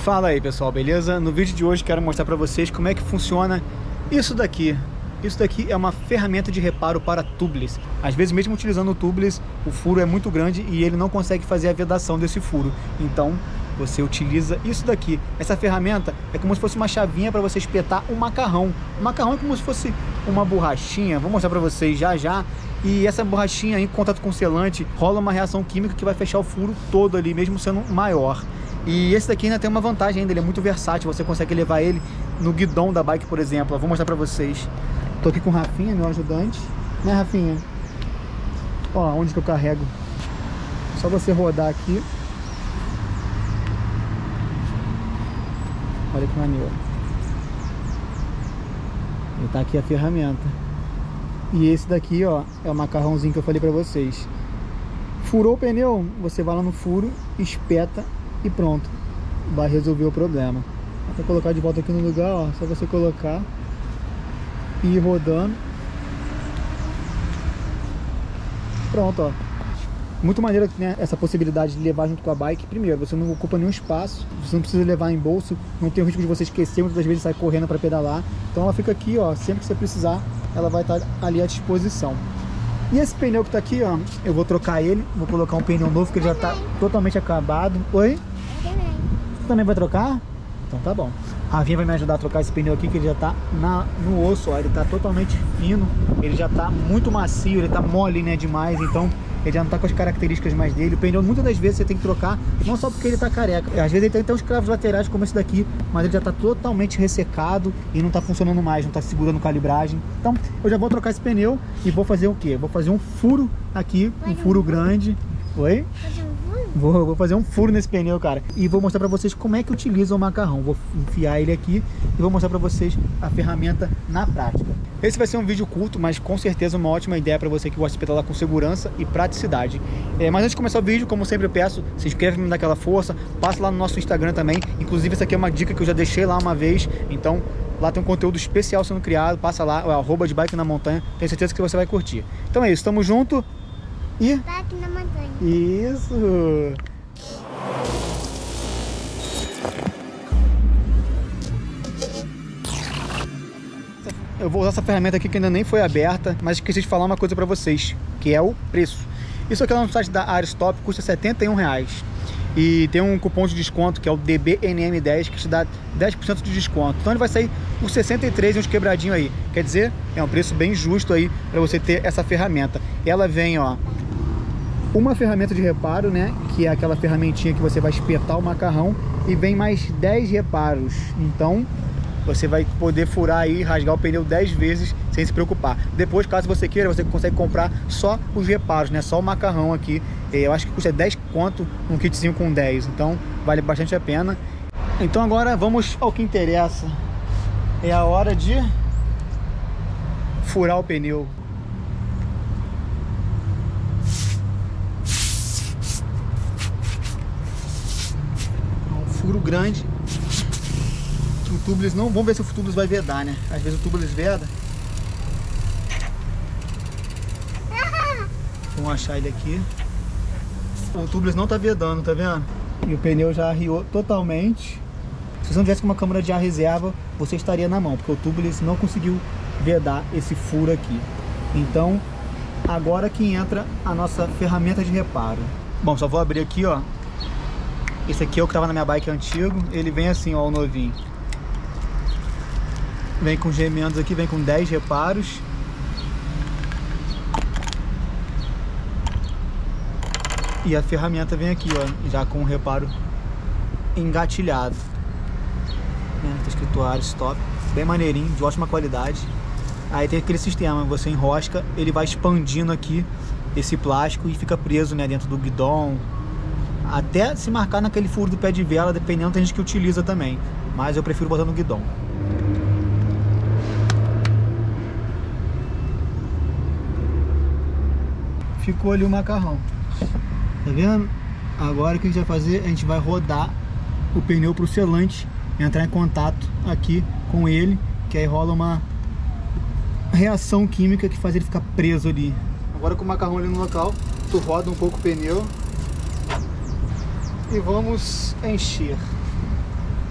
Fala aí pessoal, beleza? No vídeo de hoje quero mostrar para vocês como é que funciona isso daqui. Isso daqui é uma ferramenta de reparo para tubeless. Às vezes mesmo utilizando o tubeless, o furo é muito grande e ele não consegue fazer a vedação desse furo. Então você utiliza isso daqui. Essa ferramenta é como se fosse uma chavinha para você espetar um macarrão. O macarrão é como se fosse uma borrachinha, vou mostrar para vocês já já. E essa borrachinha em contato com o selante rola uma reação química que vai fechar o furo todo ali, mesmo sendo maior. E esse daqui ainda tem uma vantagem ainda, ele é muito versátil, você consegue levar ele no guidão da bike, por exemplo. Eu vou mostrar pra vocês. Tô aqui com o Rafinha, meu ajudante. Né, Rafinha? Ó, onde que eu carrego. Só você rodar aqui. Olha que maneiro. E tá aqui a ferramenta. E esse daqui, ó, é o macarrãozinho que eu falei pra vocês. Furou o pneu, você vai lá no furo, espeta e pronto, vai resolver o problema. Até colocar de volta aqui no lugar, ó, só você colocar e ir rodando. Pronto, ó. Muito maneiro, né, essa possibilidade de levar junto com a bike. Primeiro, você não ocupa nenhum espaço, você não precisa levar em bolso, não tem o risco de você esquecer, muitas das vezes sai correndo para pedalar. Então ela fica aqui, ó, sempre que você precisar, ela vai estar ali à disposição. E esse pneu que tá aqui, ó, eu vou trocar ele, vou colocar um pneu novo que ele já tá totalmente acabado. Oi? Você também vai trocar? Então tá bom. A Rafinha vai me ajudar a trocar esse pneu aqui, que ele já tá no osso, ó. Ele tá totalmente fino, ele já tá muito macio, ele tá mole, né, demais. Então ele já não tá com as características mais dele. O pneu muitas das vezes você tem que trocar, não só porque ele tá careca. Às vezes ele tem até uns cravos laterais como esse daqui, mas ele já tá totalmente ressecado e não tá funcionando mais, não tá segurando calibragem. Então eu já vou trocar esse pneu e vou fazer o quê? Vou fazer um furo aqui, um furo grande. Oi? Vou fazer um furo nesse pneu, cara. E vou mostrar pra vocês como é que utiliza o macarrão. Vou enfiar ele aqui e vou mostrar pra vocês a ferramenta na prática. Esse vai ser um vídeo curto, mas com certeza uma ótima ideia pra você que gosta de pedalar com segurança e praticidade. Mas antes de começar o vídeo, como sempre eu peço, se inscreve, me dá aquela força. Passa lá no nosso Instagram também. Inclusive essa aqui é uma dica que eu já deixei lá uma vez. Então lá tem um conteúdo especial sendo criado. Passa lá, @ de bike na montanha. Tenho certeza que você vai curtir. Então é isso, tamo junto. E... Bike na montanha. Isso! Eu vou usar essa ferramenta aqui que ainda nem foi aberta, mas esqueci de falar uma coisa pra vocês, que é o preço. Isso aqui lá no site da Aristop custa R$71. E tem um cupom de desconto que é o DBNM10, que te dá 10% de desconto. Então ele vai sair por 63 e uns quebradinhos aí. Quer dizer, é um preço bem justo aí para você ter essa ferramenta. Ela vem, ó, uma ferramenta de reparo, né, que é aquela ferramentinha que você vai espetar o macarrão, e vem mais 10 reparos. Então você vai poder furar aí, rasgar o pneu 10 vezes sem se preocupar. Depois, caso você queira, você consegue comprar só os reparos, né, só o macarrão aqui. Eu acho que custa 10 conto um kitzinho com 10, então vale bastante a pena. Então agora vamos ao que interessa. É a hora de furar o pneu. Furo grande, o tubeless não, vamos ver se o tubeless vai vedar, né? Às vezes o tubeless veda. Vamos achar ele aqui. O tubeless não tá vedando, tá vendo? E o pneu já arriou totalmente. Se você não tivesse com uma câmara de ar reserva, você estaria na mão, porque o tubeless não conseguiu vedar esse furo aqui. Então agora que entra a nossa ferramenta de reparo. Bom, só vou abrir aqui, ó. Esse aqui é o que tava na minha bike antigo. Ele vem assim, ó, o novinho. Vem com gemendos aqui, vem com 10 reparos. E a ferramenta vem aqui, ó, já com o reparo engatilhado. Tá escrito Aristop, bem maneirinho, de ótima qualidade. Aí tem aquele sistema, você enrosca, ele vai expandindo aqui esse plástico e fica preso, né, dentro do guidão. Até se marcar naquele furo do pé de vela, dependendo, tem gente que utiliza também. Mas eu prefiro botar no guidão. Ficou ali o macarrão. Tá vendo? Agora o que a gente vai fazer? A gente vai rodar o pneu para o selante entrar em contato aqui com ele, que aí rola uma reação química que faz ele ficar preso ali. Agora com o macarrão ali no local, tu roda um pouco o pneu e vamos encher.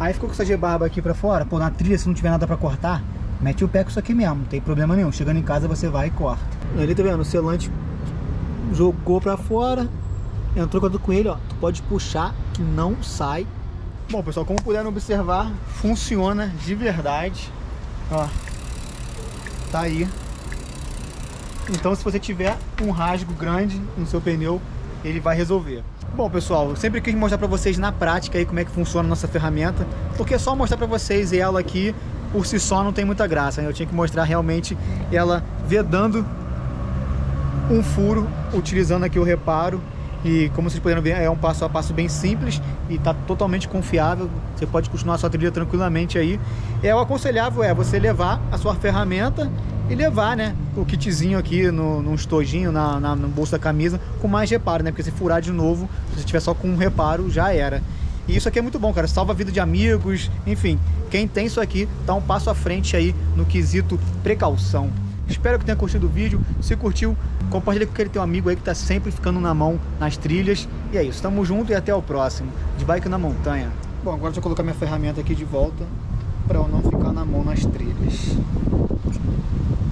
Aí ficou com essa G-barba aqui pra fora, pô, na trilha, se não tiver nada pra cortar, mete o pé com isso aqui mesmo, não tem problema nenhum. Chegando em casa você vai e corta. Ali, tá vendo? O selante jogou pra fora, entrou com ele, ó. Tu pode puxar que não sai. Bom, pessoal, como puderam observar, funciona de verdade. Ó, tá aí. Então, se você tiver um rasgo grande no seu pneu, ele vai resolver. Bom, pessoal, eu sempre quis mostrar pra vocês na prática aí como é que funciona a nossa ferramenta, porque só mostrar pra vocês ela aqui por si só não tem muita graça, né? Eu tinha que mostrar realmente ela vedando um furo, utilizando aqui o reparo. E como vocês puderam ver, é um passo a passo bem simples e está totalmente confiável. Você pode continuar a sua trilha tranquilamente aí. O aconselhável é você levar a sua ferramenta e levar, né, o kitzinho aqui num estojinho, no bolso da camisa, com mais reparo, né? Porque se furar de novo, se você tiver só com um reparo, já era. E isso aqui é muito bom, cara. Salva a vida de amigos, enfim. Quem tem isso aqui tá um passo à frente aí no quesito precaução. Espero que tenha curtido o vídeo. Se curtiu, compartilha com aquele teu amigo aí que tá sempre ficando na mão nas trilhas. E é isso, tamo junto e até o próximo. De bike na montanha. Bom, agora deixa eu colocar minha ferramenta aqui de volta para eu não ficar na mão nas trilhas.